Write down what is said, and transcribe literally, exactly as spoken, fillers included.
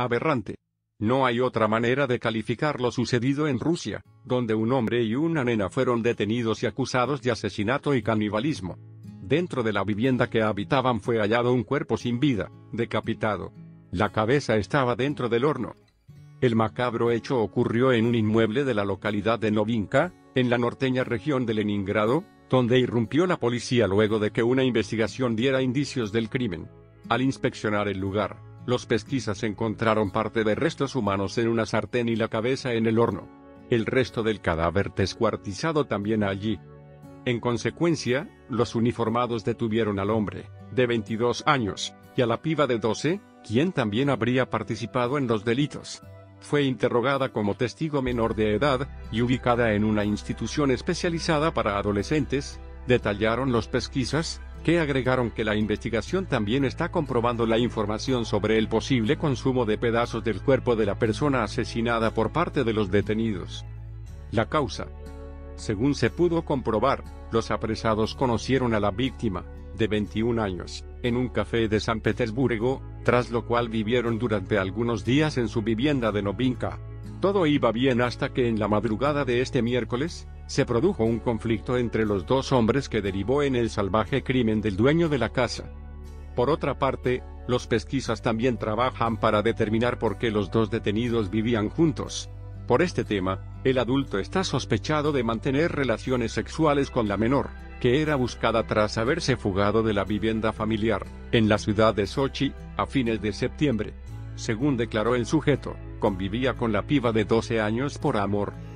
Aberrante. No hay otra manera de calificar lo sucedido en Rusia, donde un hombre y una nena fueron detenidos y acusados de asesinato y canibalismo. Dentro de la vivienda que habitaban fue hallado un cuerpo sin vida, decapitado. La cabeza estaba dentro del horno. El macabro hecho ocurrió en un inmueble de la localidad de Novinka, en la norteña región de Leningrado, donde irrumpió la policía luego de que una investigación diera indicios del crimen. Al inspeccionar el lugar, los pesquisas encontraron parte de restos humanos en una sartén y la cabeza en el horno. El resto del cadáver descuartizado también allí. En consecuencia, los uniformados detuvieron al hombre, de veintidós años, y a la piba de doce, quien también habría participado en los delitos. Fue interrogada como testigo menor de edad, y ubicada en una institución especializada para adolescentes, detallaron los pesquisas, que agregaron que la investigación también está comprobando la información sobre el posible consumo de pedazos del cuerpo de la persona asesinada por parte de los detenidos. La causa. Según se pudo comprobar, los apresados conocieron a la víctima, de veintiún años, en un café de San Petersburgo, tras lo cual vivieron durante algunos días en su vivienda de Novinka. Todo iba bien hasta que en la madrugada de este miércoles, se produjo un conflicto entre los dos hombres que derivó en el salvaje crimen del dueño de la casa. Por otra parte, los pesquisas también trabajan para determinar por qué los dos detenidos vivían juntos. Por este tema, el adulto está sospechado de mantener relaciones sexuales con la menor, que era buscada tras haberse fugado de la vivienda familiar, en la ciudad de Sochi, a fines de septiembre. Según declaró el sujeto, convivía con la piba de doce años por amor.